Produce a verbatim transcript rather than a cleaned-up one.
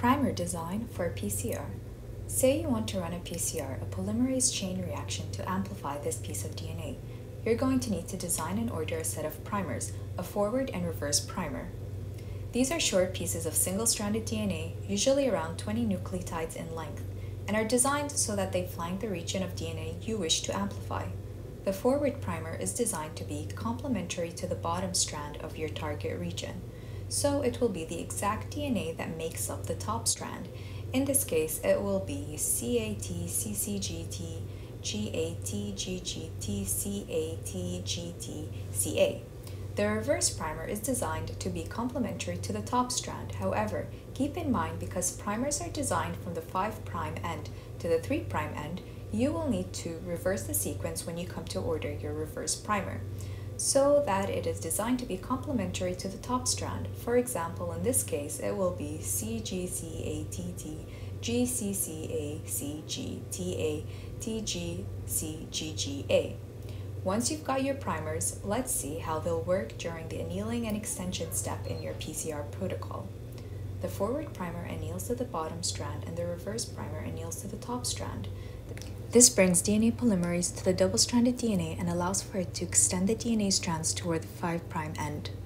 Primer design for a P C R. Say you want to run a P C R, a polymerase chain reaction, to amplify this piece of D N A. You're going to need to design and order a set of primers, a forward and reverse primer. These are short pieces of single-stranded D N A, usually around twenty nucleotides in length, and are designed so that they flank the region of D N A you wish to amplify. The forward primer is designed to be complementary to the bottom strand of your target region, so it will be the exact D N A that makes up the top strand. In this case, it will be C A T C C G T, G A T G G T, C A T G T, C A. The reverse primer is designed to be complementary to the top strand. However, keep in mind, because primers are designed from the five prime end to the three prime end, you will need to reverse the sequence when you come to order your reverse primer, so that it is designed to be complementary to the top strand. For example, in this case, it will be C G C A T T, G C C A C G T A, T G C G G A. Once you've got your primers, let's see how they'll work during the annealing and extension step in your P C R protocol. The forward primer anneals to the bottom strand and the reverse primer anneals to the top strand. This brings D N A polymerase to the double-stranded D N A and allows for it to extend the D N A strands toward the five prime end.